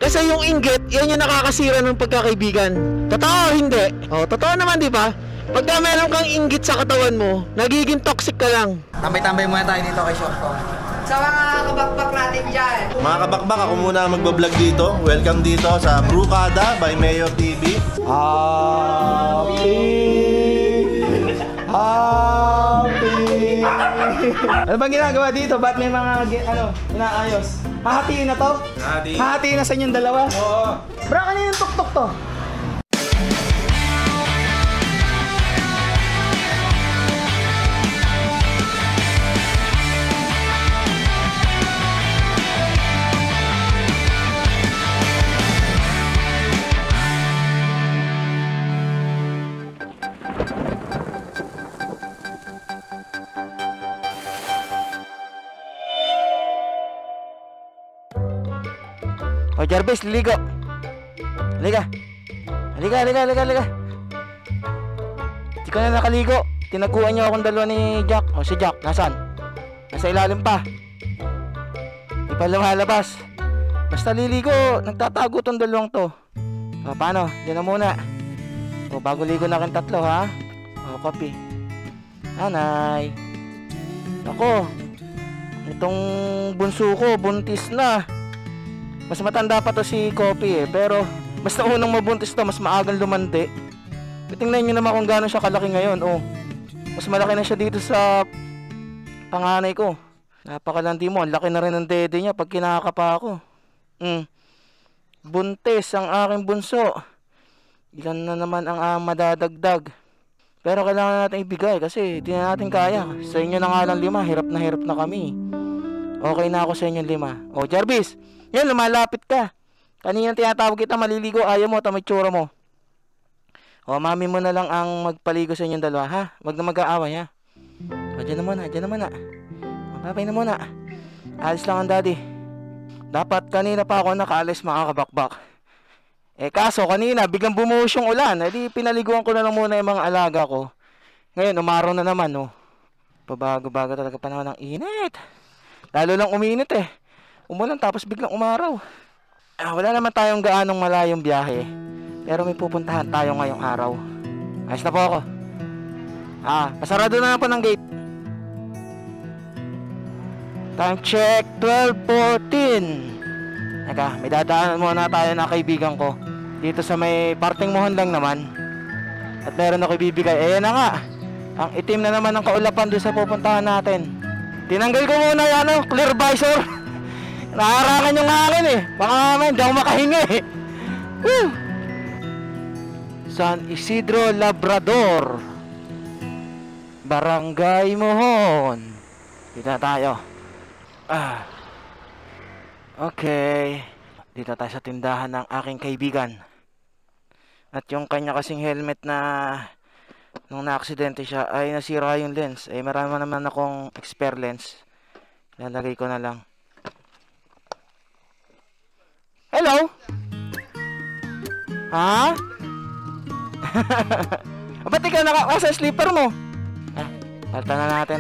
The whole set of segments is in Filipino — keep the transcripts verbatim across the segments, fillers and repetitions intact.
Kasi yung inggit, yan yung nakakasira ng pagkakaibigan. Totoo, hindi. O, totoo naman, di ba? Pagka meron kang inggit sa katawan mo, nagiging toxic ka lang. Tambay-tambay muna tayo dito kay Shortong. Sa mga kabakbak natin dyan. Mga kabakbak, ako muna magbablog dito. Welcome dito sa Brewkada by Mayor T V. Happy! Happy! Ano bang ginagawa dito? Ba't may mga, ano, inaayos? Hahatiin na to? Hahatiin. Hahatiin na sa inyong dalawa? Oo. Bra, kaninong tuktok to? O Jarvis, liligo. Halika. Halika, halika, halika, halika. Hindi ka na nakaligo. Tinaguan niyo akong dalawa ni Jack. O si Jack, nasan? Nasa ilalim pa. Di pa lumalabas. Basta liligo, nagtatago tong dalawang to. O paano? Diyan na muna. O bago ligo na kayong tatlo ha. O copy. Nanay. Ako. Itong bunso ko, buntis na. Mas matanda pa to si Kopi eh. Pero mas naunang mabuntis to, mas maagang lumandi. Tingnan nyo naman kung gaano siya kalaki ngayon. Oh, mas malaki na siya dito sa panganay ko. Napakalandi mo, ang laki na rin ng dede niya pag kinakapa ako. mm. Buntis ang aking bunso. Ilan na naman ang uh, madadagdag. Pero kailangan natin ibigay kasi di na natin kaya. Sa inyo na nga lang lima, hirap na hirap na kami. Okay na ako sa inyong lima. Oh Jarvis, yan, lumalapit ka. Kanina tinatawag kita, maliligo, ayaw mo, tamitsura mo. O, mami mo na lang ang magpaligo sa inyong dalawa, ha? Wag na mag-aaway, ha? O, dyan na muna, dyan na muna. O, babay na muna. Alis lang ang daddy. Dapat kanina pa ako nakaalis, mga kabakbak. Eh, kaso kanina, biglang bumuhos yung ulan. Eh, di pinaliguan ko na lang muna yung mga alaga ko. Ngayon, umaraw na naman, oh. Pabago-bago talaga panahon ng init. Lalo lang uminit, eh. Umulan tapos biglang umaraw. Ah, wala naman tayong gaanong malayong biyahe. Pero may pupuntahan tayo ngayong araw. Ayos na po ako. Ah, pasarado na lang po ng gate. Time check, twelve fourteen. Teka, may dadaanan muna tayo na kaibigan ko. Dito sa may parting mohon lang naman. At meron ako ibibigay. Ayan na nga. Ang itim na naman ng kaulapan doon sa pupuntahan natin. Tinanggal ko muna yung ano, clear visor. Naharangan yung hangin eh. Baka naman, di ako makahinga eh. Woo! San Isidro Labrador, Barangay Mohon. Dito na tayo. Ah. Okay. Dito tayo sa tindahan ng aking kaibigan. At yung kanya kasing helmet na nung na-aksidente siya ay nasira yung lens. Eh marami naman akong expert lens. Lalagay ko na lang. Hello? Ha? Ba't ikaw naka-asa sleeper mo? Eh, palta na natin.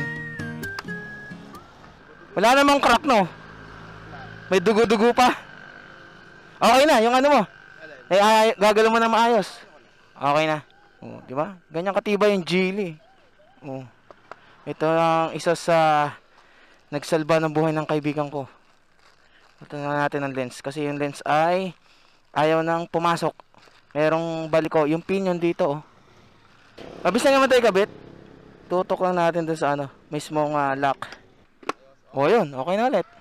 Wala namang crack, no? May dugo-dugo pa. Okay na, yung ano mo. Eh, ay, gagalaw mo na maayos. Okay na. Oh, di ba? Ganyan katibay yung Geely. Oh. Ito ang isa sa nagsalba ng buhay ng kaibigan ko. Ito na natin ang lens kasi yung lens ay ayaw nang pumasok. Merong baliko, yung pinion dito oh. Mabis na naman tayo kabit. Tutok lang natin dun sa ano, mismong uh, lock. O yun, okay na ulit.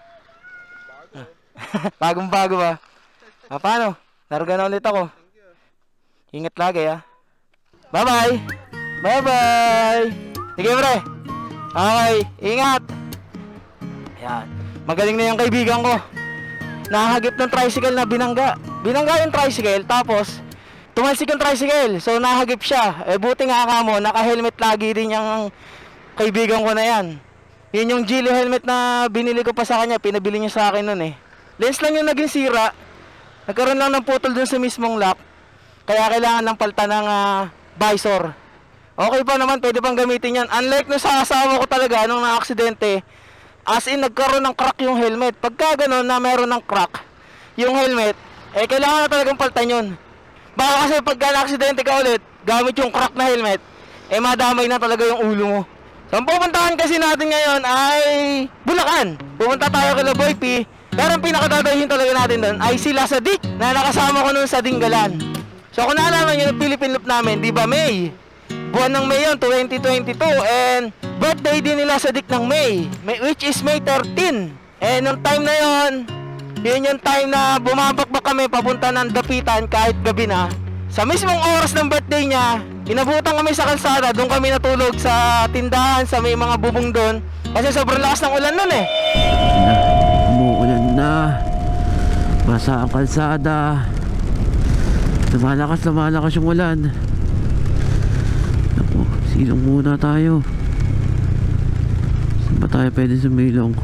Bagong bago ba? Ah, paano? Naruga na ulit ako. Ingat lagi ah. Bye bye. Bye bye. Sige pre. Okay, ingat. Yan. Magaling na yung kaibigan ko. Nahagip ng tricycle na binangga. Binangga yung tricycle tapos tumalsik yung tricycle. So nahagip siya. Eh buti nga ka mo, naka-helmet lagi din yung kaibigan ko na yan. Yun yung Geely helmet na binili ko pa sa kanya. Pinabili niya sa akin nun eh. Lens lang yung naging sira. Nagkaroon lang ng putol dun sa mismong lock. Kaya kailangan ng palta ng uh, visor. Okay pa naman, pwede pang gamitin yan. Unlike no sa asawa ko talaga nung na-aksidente, as in nagkaroon ng crack yung helmet. Pagka gano'n na meron ng crack yung helmet, eh kailangan na talagang paltan yun. Baka kasi pagka na-aksidente ka ulit, gamit yung crack na helmet, eh madamay na talaga yung ulo mo. So ang pupuntahan kasi natin ngayon ay Bulacan. Pupunta tayo kay Boy P. Pero ang pinakadadahin talaga natin doon ay sila sa Dick na nakasama ko noon sa Dinggalan. So kung naalaman nyo yung Philippine Loop namin, di ba May? Buwan ng May yun, twenty twenty-two. And birthday din nila sa Dick ng May, May which is May thirteen. And nung time na yon, yun yung time na bumabakbak kami papunta ng Dapitan kahit gabi na. Sa mismong oras ng birthday niya, inabutan kami sa kalsada, doon kami natulog sa tindahan, sa may mga bubong doon. Kasi sobrang lakas ng ulan nun eh. Umuulan na. Basa ang kalsada. Lumalakas, lumalakas yung ulan. Naku, silong muna tayo. Saan ba tayo pwede sumilong?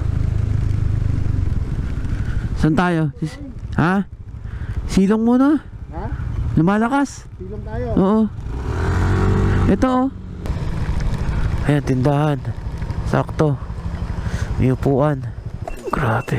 Saan tayo? Ha? Silong muna? Ha? Lumalakas? Silong tayo. Oo. Ito oh. Ayan, tindahan. Sakto. May upuan. Grabe.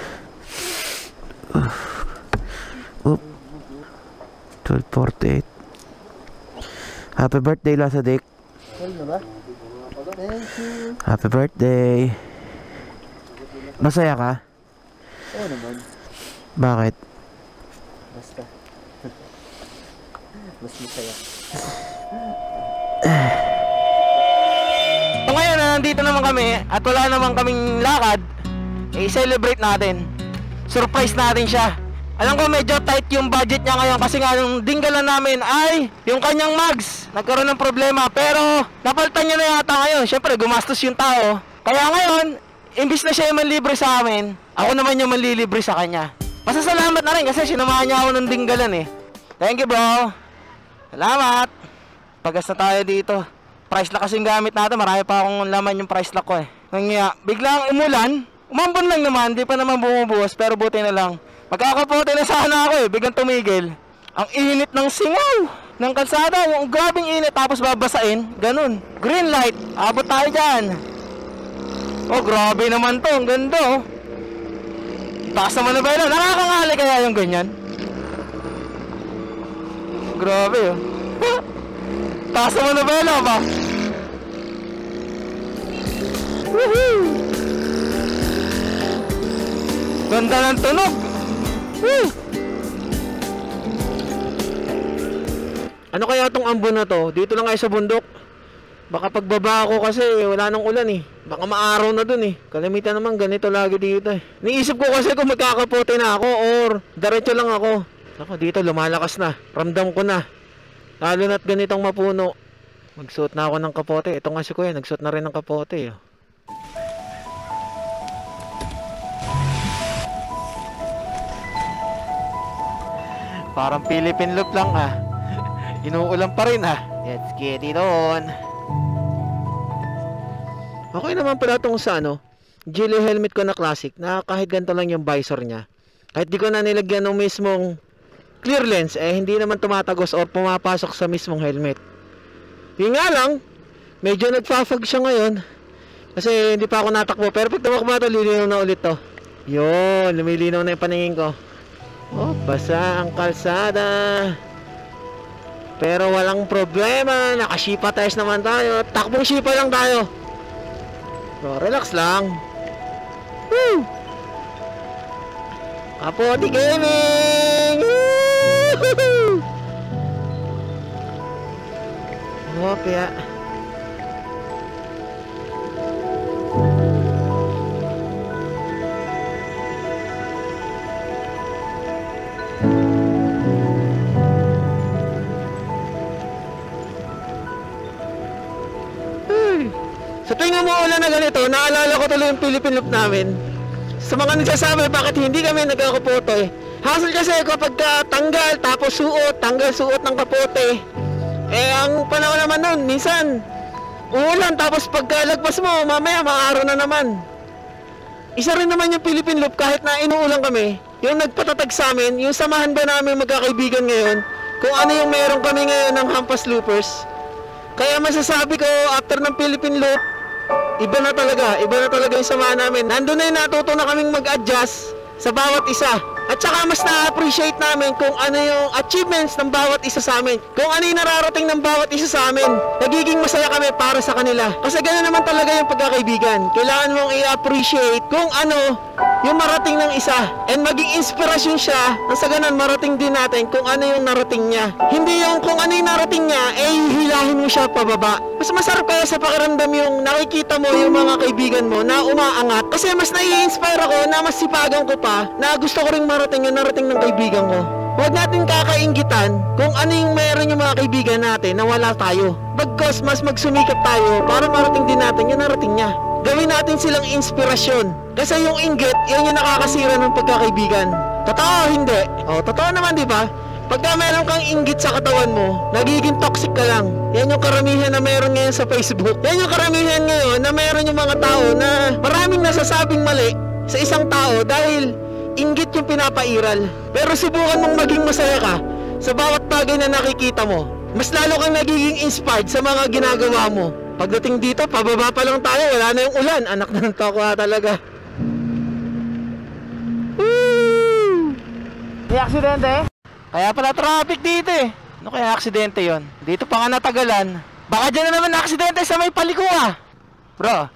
Uh. Oop. twelve forty-eight. Happy birthday, Lasa Dick. Ano na ba? Thank you. Happy birthday. Masaya ka? Oo naman. Bakit? Basta. Mas masaya. So ngayon na nandito naman kami at wala naman kaming lakad, eh celebrate natin. Surprise natin siya. Alam ko medyo tight yung budget niya ngayon kasi nga yung Dinggalan namin ay yung kanyang mags nagkaroon ng problema, pero napalitan niya na yata ngayon. Syempre gumastos yung tao. Kaya ngayon, imbis na siya yung manlibre sa amin, ako naman yung manlilibre sa kanya. Masasalamat na rin kasi sinamahan niya ako ng Dinggalan eh. Thank you bro. Salamat. Pagas na tayo dito. Price lock kasing gamit natin. Marami pa akong laman yung price lock ko eh. Kaya biglang umulan. Umambon lang naman. Di pa naman bumubuhos. Pero buti na lang. Magkakapote na sana ako eh. Biglang tumigil. Ang init ng singaw ng kalsada. Yung grabing init. Tapos babasain. Ganun. Green light. Abot tayo dyan. Oh grabe naman to. Ang ganda oh. Taas naman na ba yun? Nakakangali kaya yung ganyan? Grabe oh. Taas naman na ba yun ba? Woohoo! Ganda ng tunog. Woo! Ano kaya tong ambon na to? Dito lang kayo sa bundok. Baka pagbaba ako kasi wala nang ulan eh. Baka maaraw na dun eh. Kalimitan naman ganito lagi dito eh. Niisip ko kasi kung magkakapote na ako or diretso lang ako. Ako dito lumalakas na. Ramdam ko na. Lalo na't ganitong mapuno. Magsuot na ako ng kapote. Ito nga si Kuya, nagsuot na rin ng kapote. Oh. Parang Philippine Loop lang ah. Inuulan pa rin ah. Let's get it on. Okay naman pala itong sa ano, Gilly helmet ko na classic na kahit ganito lang yung visor niya. Kahit di ko na nilagyan ng mismong clear lens, eh hindi naman tumatagos or pumapasok sa mismong helmet. Yun nga lang, medyo nagpa-fog siya ngayon kasi hindi pa ako natakbo. Pero pag tumakbo ito, lilinaw na ulit to. Yun, lumilinaw na yung paningin ko. Oh, basa ang kalsada. Pero walang problema, nakashipa tires naman tayo. Takbong shipa lang tayo. So, relax lang. Woo! Kapote Gaming! Woo! Oh, kaya sa tuwing umuulan na ganito, naalala ko tuloy yung Philippine Loop namin. Sa mga nagsasabi bakit hindi kami nagkakapote, hassle kasi kapag uh, tanggal tapos suot, tanggal suot ng kapote. Eh ang panahon naman nun, minsan uulan tapos pagkalagpas mo, mamaya maaraw na naman. Isa rin naman yung Philippine Loop kahit na inuulan kami, yung nagpatatag sa amin, yung samahan ba namin magkakaibigan ngayon, kung ano yung meron kami ngayon ng Hampas Loopers. Kaya masasabi ko, after ng Philippine Loop, iba na talaga, iba na talaga yung samahan namin. Nandun na yung natuto na kaming mag-adjust sa bawat isa. At saka mas na-appreciate namin kung ano yung achievements ng bawat isa sa amin. Kung ano yung nararating ng bawat isa sa amin. Nagiging masaya kami para sa kanila. Kasi gano'n naman talaga yung pagkakaibigan. Kailangan mong i-appreciate kung ano yung marating ng isa. And maging inspirasyon siya na sa ganun marating din natin kung ano yung narating niya. Hindi yung kung ano yung narating niya, eh hilahin mo siya pababa. Mas masarap kaya sa pakiramdam yung nakikita mo yung mga kaibigan mo na umaangat. Kasi mas nai-inspire ako na mas sipagan ko pa na gusto ko ring marating yung narating ng kaibigan ko. Huwag natin kakainggitan kung ano yung meron yung mga kaibigan natin na wala tayo. Bagkos mas magsumikap tayo para marating din natin yung narating niya. Gawin natin silang inspirasyon. Kasi yung inggit, yan yung nakakasira ng pagkakaibigan. Totoo, hindi. O, totoo naman, di ba? Pagka meron kang inggit sa katawan mo, nagiging toxic ka lang. Yan yung karamihan na meron ngayon sa Facebook. Yan yung karamihan ngayon na meron yung mga tao na maraming nasasabing mali sa isang tao dahil inggit yung pinapairal. Pero subukan mong maging masaya ka sa bawat bagay na nakikita mo. Mas lalo kang nagiging inspired sa mga ginagawa mo. Pagdating dito, pababa pa lang tayo, wala na yung ulan. Anak ng tokwa talaga. Woo! May aksidente? Kaya pala traffic dito eh. Ano kaya aksidente yon? Dito pa nga natagalan. Baka dyan na naman na aksidente sa may paliko ah. Bro.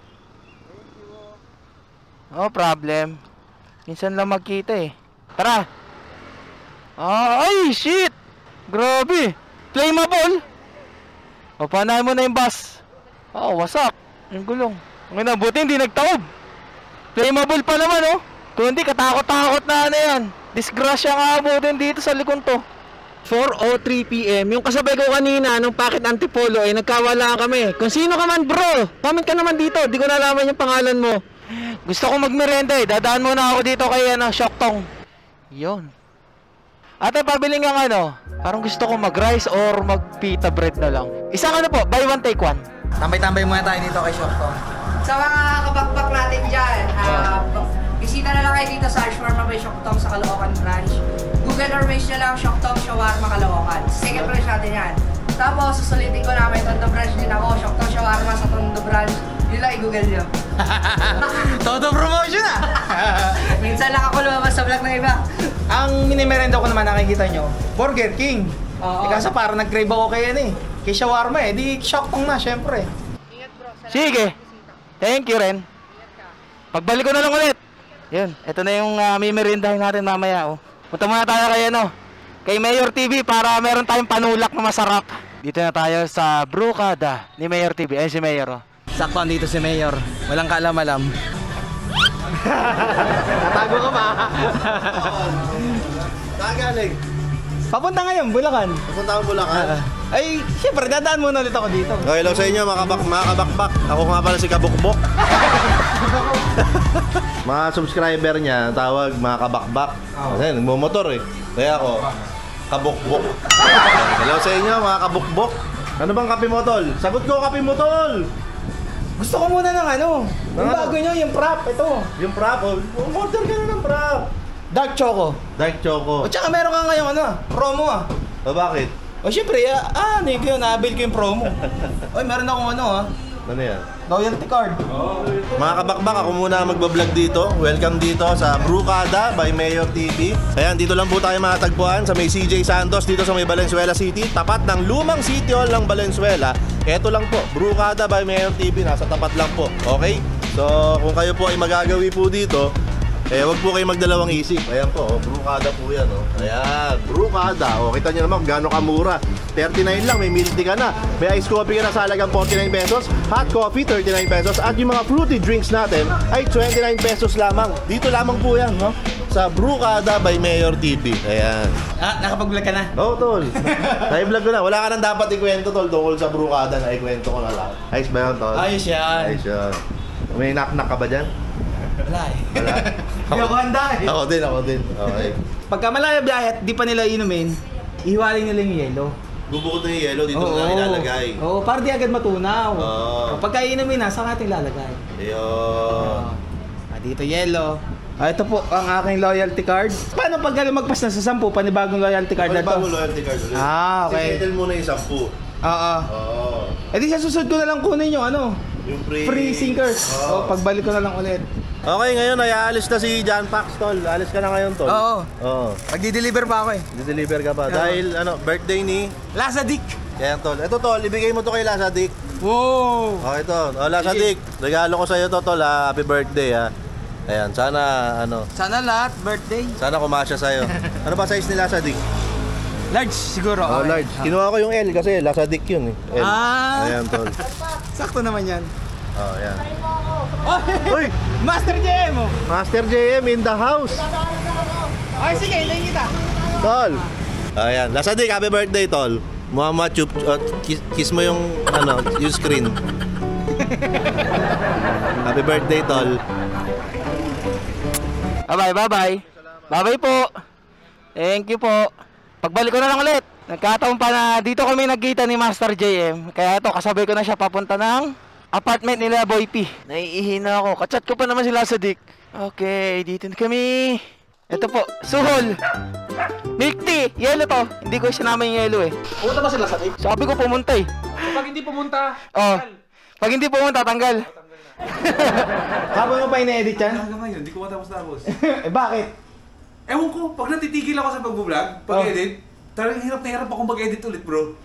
Oh, problem. Minsan lang magkita eh. Tara. Ah, ay, shit. Grabe. Flammable. O, panahin mo na yung bus. Oh, wasak. Yung gulong. Ang ina, buti hindi nagtaob. Flammable pa naman oh. Kung hindi, katakot-takot na ano yan. Disgrasya nga abutin dito sa likon to. four oh three p m Yung kasabay ko kanina nung Packet Antipolo ay eh, nagkawala kami. Kung sino ka man bro, comment ka naman dito. Di ko nalaman yung pangalan mo. Gusto ko magmerenda eh. Dadaan muna ako dito kay ano, Shoktong. Yun. Ate, pabili nga ano. Parang gusto ko mag-rice or mag-pita bread na lang. Isang ano po, buy one take one. Tambay-tambay muna tayo dito kay Shoktong. Sa mga kabakbak natin dyan, uh, bisita na lang kayo dito sa Shawarma by Shoktong sa Caloocan branch. Google or Waze nyo lang Shoktong Shawarma Caloocan. Second branch natin yan. Tapos, susulitin ko na may Tondo branch din ako. Shoktong Shawarma sa Tondo branch. Yun lang, i-google nyo. Todo promotion ah! Minsan lang ako lumabas sa vlog ng iba. Ang minimerenda ko naman nakikita nyo, Burger King. Oo. Eh, kaso parang nag-crave ako kay ano eh. Kay shawarma eh, di Shoktong na syempre. Sige. Thank you rin. Pagbalik ko na lang ulit. Yun, ito na yung uh, mimerindahin natin mamaya oh. Punta muna tayo kay ano, kay Mayor T V para meron tayong panulak na masarap. Dito na tayo sa Brukada ni Mayor T V. Ayun si Mayor oh. Sakto dito si Mayor, walang kaalam-alam. Tatago ka ba? Kagaling. Papunta ngayon, Bulacan. Papunta akong Bulacan. Ay, syempre, dadaan muna ulit ako dito. Okay, hello sa inyo mga, kabak mga kabakbak. Ako nga pala si Kabukbok. Mga subscriber niya, tawag mga kabakbak. Kasi nagmumotor eh. Kaya ako, Kabukbok. Hello sa inyo mga kabukbok. Ano bang kape mo tol? Sagot ko kape mo tol. Gusto ko muna ng ano, yung Ano? bago nyo, yung prop, ito. Yung prop, oh. Order ka na ng prop. Dark Choco. Dark Choco. O tsaka meron ka ngayong ano, promo ah. O bakit? O syempre, ah, ah ano yun, nabil ko yung promo. Oy, meron akong ano ah, Ano yan? loyalty card. Mga kabakbak, ako muna magbablog dito. Welcome dito sa Brukada by Mayor T V. Ayan, dito lang po tayo matatagpuan sa may C J Santos dito sa may Valenzuela City. Tapat ng lumang City Hall ng Valenzuela. Eto lang po, Brukada by Mayor T V. Nasa tapat lang po, okay? So, kung kayo po ay magagawi po dito, eh, wag po kayo magdalawang isip. Ayan po, oh, Brukada po yan, oh. Ayan, Brukada. O, kita nyo naman kung gaano kamura. thirty-nine lang, may milk tea ka na. May ice coffee ka na sa halagang forty-nine pesos. Hot coffee, thirty-nine pesos. At yung mga fruity drinks natin ay twenty-nine pesos lamang. Dito lamang po yan, no? Sa Brukada by Mayor T V. Ayan. Ah, nakapag-vlog ka na? Oo, oh, tol. Na-vlog ko na. Wala ka nang dapat ikwento, tol. Tungkol sa Brukada na ikwento ko na lang. Ayos ba yun, tol? Ayos yan. Ayos yan. May knock-knock ka ba dyan? Wala eh. Wala. Hindi ako handa eh. Ako din, ako din. Okay. Pagka malaya biyahe at di pa nila inumin, ihiwalay nila yung yelo. Bubukod na yung yellow, dito mo na ilalagay. Oo, para di agad matunaw. Oo. Pagka inumin na, saan natin ilalagay? Ayun. Ah, dito yelo. Ah, ito po ang aking loyalty card. Paano pag lumagpas na sa sampu, panibagong loyalty card na to? Panibagong loyalty card ulit. Ah, okay. Settle muna yung sampu. Oo. Oo. Eh di sa susunod ko na lang kunin yung ano, Yung free... free sinkers. Oo. Oh, pagbalik ko na lang ulit. Okay, ngayon ay aalis na si John Pax, tol. Alis ka na ngayon, tol. Oo. Oo. Magdi-deliver pa ako eh. Di-deliver ka pa. Dahil, ano, birthday ni... Lasa Dick. Kaya, tol. Ito, tol. Ibigay mo to kay Lasa Dick. Wow. Okay, tol. O, Lasa Dick. Regalo ko sa'yo to, tol, ha. Happy birthday, ha. Ayan, sana, ano... Sana lahat, birthday. Sana kumasya sa'yo. Ano ba size ni Lasa Dick? Large siguro. Oh, okay. large. Kinuha ko yung L kasi Lasa Dick yun, eh. L. Ah. Ayan, tol. Sakto naman yan. Oh, ayan. Uy! Master J M! oh. Master J M in the house. Ay, sige, ilayin kita. Tol. Ayan. Lasa Dick, happy birthday, tol. Mama, chup, uh, kiss, kiss mo yung, ano, yung screen. Happy birthday, tol. Bye-bye, bye-bye. Bye-bye po. Thank you po. Pagbalik ko na lang ulit. Nagkataon pa na dito kami nagkita ni Master J M. Kaya ito, kasabay ko na siya papunta ng apartment nila, Boy P. Naiihina ako. Kachat ko pa naman sila sa Dick. Okay, dito na kami. Ito po, Suhol. Milk tea. Yelo to. Hindi ko sinama yung yelo eh. Pumunta ba sila sa Dick? Sabi ko pumunta eh. Pag hindi pumunta, Oh. Pag hindi pumunta, tanggal. habang mo pa ina-edit yan? Hanggang ngayon, hindi ko matapos tapos. eh bakit? Ewan ko, pag natitigil ako sa pag-vlog, pag-edit, talagang hirap na hirap akong mag-edit ulit, bro.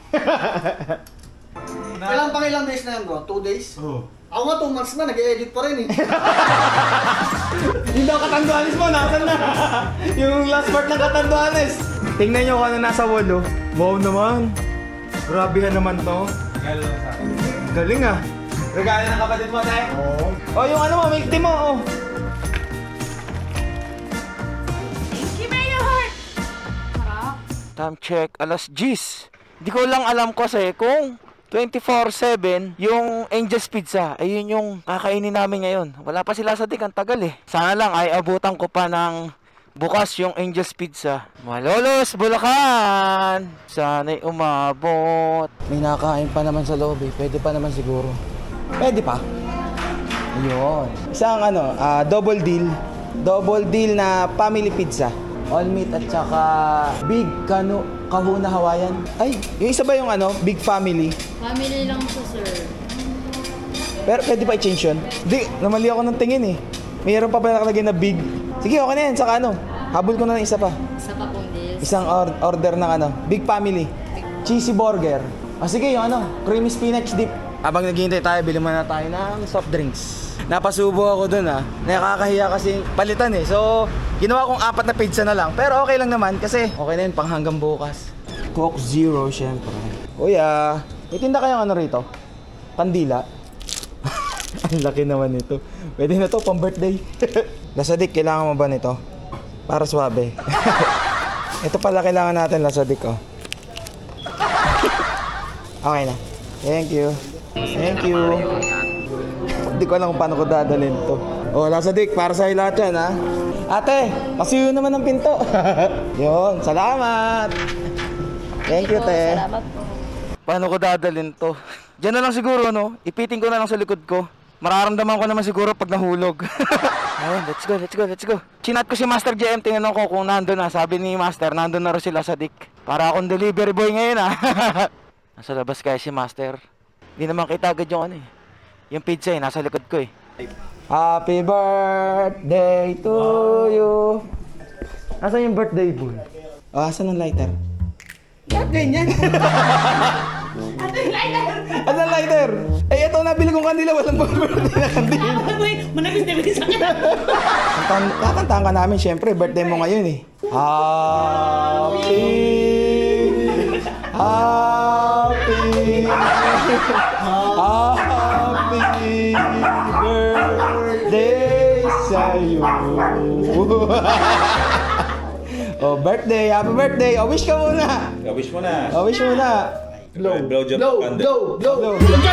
na, Ilang pang ilang days na yan, bro? Two days? oh. Ako nga, two months na, nag-e-edit pa rin eh. Yung daw Katanduanes mo, nasan na? Yung last part ng Katanduanes. Tingnan nyo kung ano nasa wall, oh. Wow naman. Grabehan naman to. Regalo lang sa akin. Galing ah. Regalo ng kapatid mo, tayo? Oo. Oh, yung ano mo, milk tea mo, oh. Time check, alas diyes. Hindi ko lang alam kasi kung twenty-four seven yung Angel's Pizza. Ayun yung kakainin namin ngayon. Wala pa sila sa Dick, ang tagal eh. Sana lang ay abutan ko pa ng bukas yung Angel's Pizza. Malolos, Bulacan! Sana'y umabot. May nakain pa naman sa loob eh. Pwede pa naman siguro. Pwede pa. Ayun. Isang ano, ah, double deal. Double deal na family pizza. All meat at saka big kano kahuna Hawaiian. Ay, yung isa ba yung ano, big family? Family lang po, sir. Pero pwede pa i-change yun? Di, namali ako ng tingin eh. Mayroon pa ba nakalagay na big? Sige, okay na yan. Saka ano, habol ko na ng isa pa. Isa pa pong deals. Isang or- order ng ano, big family. Cheesy burger. Ah, sige, yung ano, creamy spinach dip. Habang naghihintay tayo, bili muna tayo ng soft drinks. Napasubo ako dun ah. Nakakahiya kasi palitan eh. So, ginawa kong apat na pizza na lang. Pero okay lang naman kasi okay na yun pang hanggang bukas. Coke Zero, syempre. Uy ah, may tinda kayong ano rito? Kandila. Ang laki naman nito. Pwede na to pang birthday. Lasadik, kailangan mo ba nito? Para swabe. Ito pala kailangan natin, Lasadik oh. Okay na. Thank you. Thank you. Hindi ko alam kung paano ko dadalhin to. Oh, Lasadik, para sa'yo lahat yan ha. Ate, masuyo naman ng pinto. Yun, salamat. Thank you, te. Salamat po. Paano ko dadalhin to? Diyan na lang siguro, no? Ipiting ko na lang sa likod ko. Mararamdaman ko naman siguro pag nahulog. Ayun, let's go, let's go, let's go. Chinat ko si Master J M, tinanong ko kung nandun na. Sabi ni Master, nandun na rin sila sa Dick. Para akong delivery boy ngayon, ha? Nasa labas kaya si Master. Hindi naman kita agad yung ano eh. Yung pizza eh, nasa likod ko eh. Happy birthday to you. Nasaan yung birthday boy? Oh, asan ang lighter? Bakit ganyan? Ano yung lighter? Ano yung lighter? Eh, ito, nabili kong kandila. Walang birthday na kandila. Manabis-nabis sa akin. Kantahan, kakantahan ka namin, syempre. Birthday mo ngayon eh. Happy Happy Happy birthday sa'yo. Oh, birthday, happy birthday. Oh, wish ka muna. Wish mo na. Oh, wish muna. Blow, blow job. Blow, blow, blow.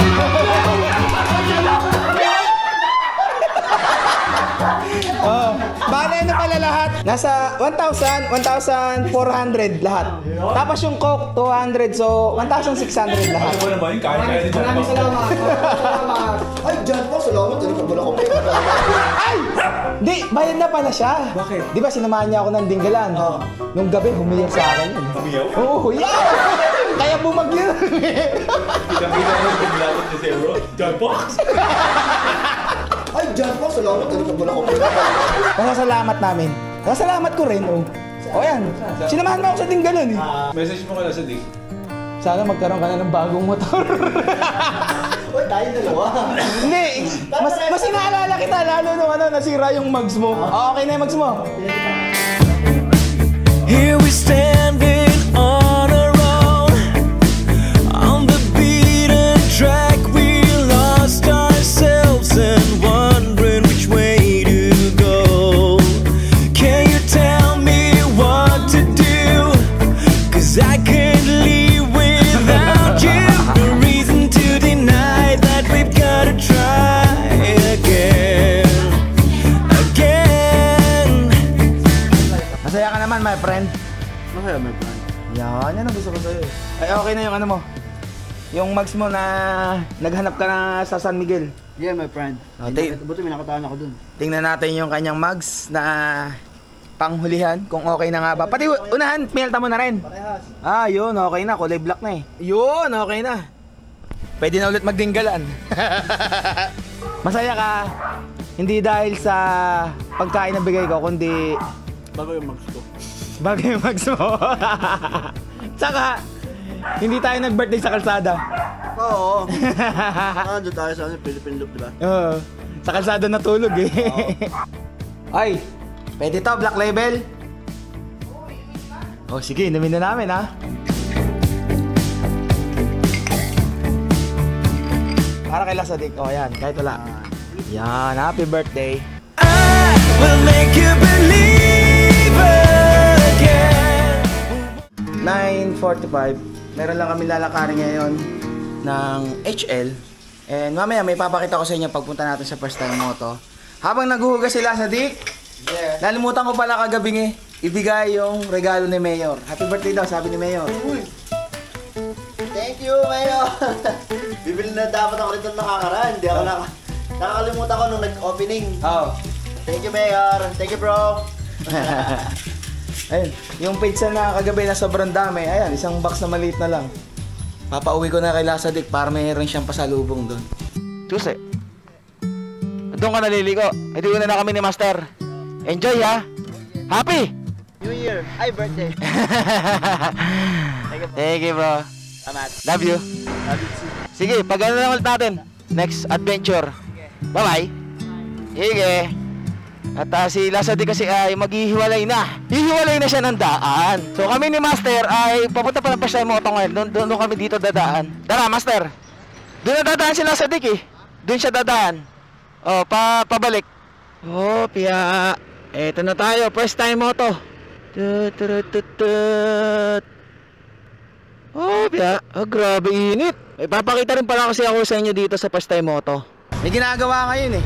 Oh, bale na pala lahat. Nasa one thousand, one thousand four hundred lahat. Tapos yung Coke, two hundred. So, one thousand six hundred lahat. Ano naman yung kaya-kaya ni John Maraming Pax? salamat. Maraming salamat. Ay, John Pax, salamat. Ano ka ba na ako? Ay! Di, bayad na pala siya. Bakit? Di ba sinamahan niya ako ng dinggalan? Oo. Nung gabi, humiyak sa akin yun. Tumiyaw? Oo, yeah! Kaya bumagyo. Kita-kita mo yung bumilapot ni Zero. John Pax! Ay, John po, salamat. Ano ka pala ko? Pasasalamat namin. Pasasalamat ko rin, oh. O yan, sinamahan mo ako sa Tinggalon eh. Message mo kala sa Dick. Sana magkaroon ka na ng bagong motor. Uy, tayo dalawa. Hindi, mas, mas inaalala kita lalo nung ano, nasira yung mugs mo. Oh, okay na yung mugs mo. Here we standing on our own, on the beaten track we lost ourselves and wondering which way to go. Can you tell me what to do? Cause I can't leave without you. No reason to deny that we've gotta try again, again. Masaya ka naman, my friend. Masaya, my friend. Yan, yan ang gusto ko sa'yo. Ay, okay na yung ano mo. Yung mugs mo na naghanap ka na sa San Miguel. Yeah, my friend. Oh, tingin- Buti may nakataan ako dun. Tingnan natin yung kanyang mugs na panghulihan, kung okay na nga ba. Pati unahan, pinalta mo na rin. Parehas. Ah, yun, okay na. Kulay black na eh. Yun, okay na. Pwede na ulit magdinggalan. Masaya ka. Hindi dahil sa pagkain na bigay ko, kundi Bago yung mags ko. bagay yung mugs mo. Tsaka, hindi tayo nag-birthday sa kalsada. Oo. Ah, doon tayo sa ano, Philippine Loop, diba? Oo. Sa kalsada natulog eh. Ay, pwede to, Black Label. Oh, sige, inumin na namin ha. Para kay Lasadik. Oh, yan, kahit wala. Yan, happy birthday. I will make you believe again. nine forty-five. Meron lang kami lalakarin ngayon ng H L. And mamaya may papakita ko sa inyo pagpunta natin sa first time moto. Habang naghuhugas sila sa Dick, yeah. Nalimutan ko pala kagabing eh, ibigay yung regalo ni Mayor. Happy birthday daw, sabi ni Mayor. Uy. Thank you, Mayo. Bibili na dapat ako rito nakakaraan. Hindi ako naka... Nakakalimutan ko nung nag-opening. Oh. Thank you, Mayor. Thank you, bro. Ayun, yung pizza na kagabi na sobrang dami, ayan, isang box na maliit na lang. Papauwi ko na kay Lasadik para mayroon siyang pasalubong doon. Susi. Doon ka naliligo. Hindi ko na kami ni Master. Enjoy ha. Happy! New Year. Ay, birthday. Thank you bro. Salamat. Love you. Love you too. Sige, pag ano lang ulit natin. Next adventure. Bye-bye. Sige. At uh, si Lasadik kasi ay maghihiwalay na. Hihiwalay na siya ng daan. So kami ni Master ay papunta pa ng first time moto ngayon. Doon, doon kami dito dadaan. Tara, Master. Doon na dadaan si Lasadik eh. Doon siya dadaan. Oh, pa pabalik. Oh, piya. Eto na tayo, first time moto. Tut-tut-tut-tut. Oh, piya. Oh, grabe init. May papakita rin pala kasi ako sa inyo dito sa first time moto. May ginagawa ngayon eh.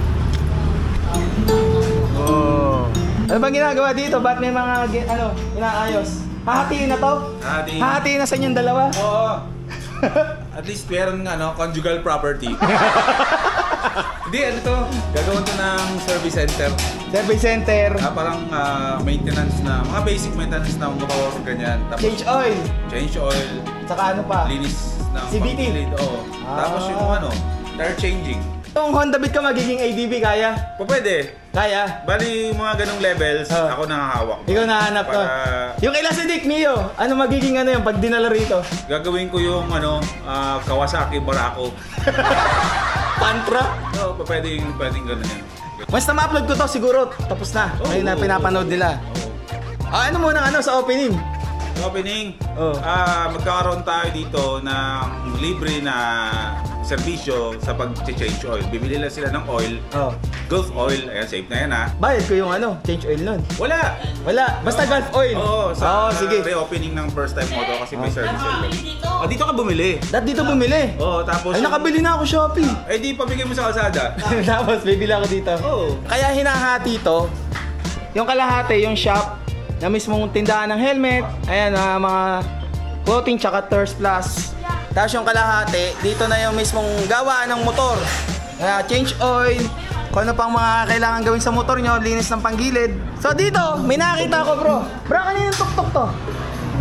Oh. Ano bang ginagawa dito? Ba't may mga ano, inaayos? Hahatiin na to? Hahatiin. Hahatiin na sa inyong dalawa? Oo. At least meron ng ano, conjugal property. Hindi, ano to? Gagawin to ng service center. Service center. Ah, parang ah, maintenance na, mga basic maintenance na motor, ganyan. Tapos, Change oil. change oil. Saka ano pa? Linis ng C B T. pangkilid. Oo. Ah. Tapos yung ano, tire changing. Kung Honda Beat ka magiging A D B, kaya? Pa pwede. Kaya? Bali, mga ganong levels, Oh. ako nakahawak. Ikaw nahanap to. Para- Yung kay Lasadik, Mio, ano magiging ano yung pag dinala rito? Gagawin ko yung ano, ah, Kawasaki Barako. Pantra? Oo, pa pwedeng, pwedeng ganun yan. Basta ma-upload ko to, siguro tapos na. Oo, Ngayon na oo, pinapanood oo. nila. Oo. Ah, ano muna ano sa opening? Opening, Oh. ah magkakaroon tayo dito ng libre na serbisyo sa pag-change oil. Bibili lang sila ng oil, Oh. Gulf Oil, ayan, safe na yan ha. Bayad ko yung ano, change oil nun. Wala! Wala, basta Gulf Oil. Oo, Oo, sa sige. reopening ng first time moto kasi may Oh. service oil. Ah, dito ka bumili. Dati dito bumili. Oo, tapos... Ay, nakabili na ako Shopee. Eh di, pabigay mo sa kalsada. Tapos bibili ako dito. Oo. Kaya hinahati to. Yung kalahati, yung shop na mismong tindahan ng helmet. Ayan, ah, mga clothing tsaka Thirst Plus. Tapos yung kalahati, dito na yung mismong gawaan ng motor. Kaya change oil, kung ano pang mga kailangan gawin sa motor nyo, linis ng panggilid. So dito, may nakita ko bro. Bro, kaninong tuktok to?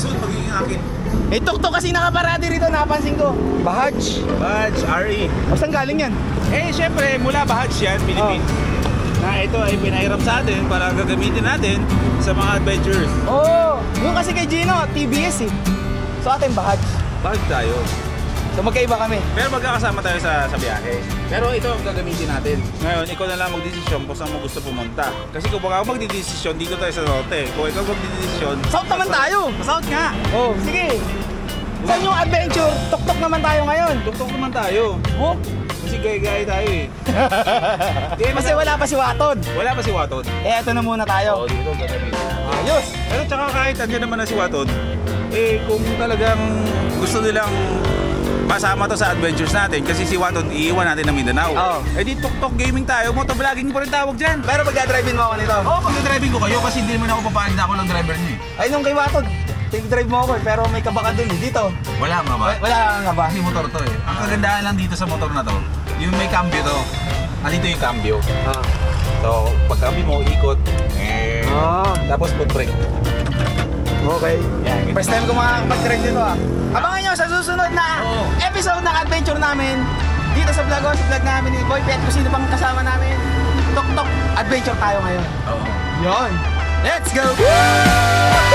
soon magiging akin. Eh, tuk-tuk kasi nakaparati rito, napansin ko. Bahaj. Badge, R E. O, saan galing yan? Eh, syempre, mula Bahaj yan, Philippines. Na ito ay pinahiram sa atin para gagamitin natin sa mga adventures. Oo. Oh, yung kasi kay Gino, T B S eh. So, atin Bahaj. Bahaj tayo. So, magkaiba kami. Pero magkakasama tayo sa, sa biyahe. Pero ito ang gagamitin natin. Ngayon, ikaw na lang magdesisyon kung saan mo gusto pumunta. Kasi kung baka ako magdedesisyon, dito tayo sa norte. Kung ikaw magdedesisyon... South naman tayo! South nga! Oh, sige. Saan yung adventure? Tuk-tuk naman tayo ngayon. Tuk-tuk naman tayo. Oh? Kasi gaya-gaya tayo eh. Kasi wala pa si Waton. Wala pa si Waton. Eh, eto na muna tayo. Oo, dito gagamitin. Ayos! Pero tsaka kahit andyan naman na si Waton, eh kung talagang gusto nilang masama to sa adventures natin kasi si Waton iiwan natin ng Mindanao. Oo. Eh di tuk-tuk gaming tayo, motovlogging pa rin tawag dyan. Pero pagka-drive-in mo ako nito. Oo, pag-driving ko kayo kasi hindi naman ako papayag na ako ng driver niyo eh. Ay, nung kay Waton, take-drive mo ako eh, pero may kabaka dun eh. Dito. Wala nga ba? Wala nga ba? Kasi motor to eh. Ang kagandahan lang dito sa motor na to, yung may cambio to. Andito yung cambio. Ah. So, pag cambio mo, ikot. Eh, Ah. tapos foot brake. Okay. Yan, ganun. First time ko makakapag-drive dito ah. Abangan nyo sa susunod na Oo. episode ng adventure namin dito sa vlog, sa vlog namin ni Boy Pet, kung sino pang kasama namin. Tuk-tuk, adventure tayo ngayon. Oo. Yon. Let's go!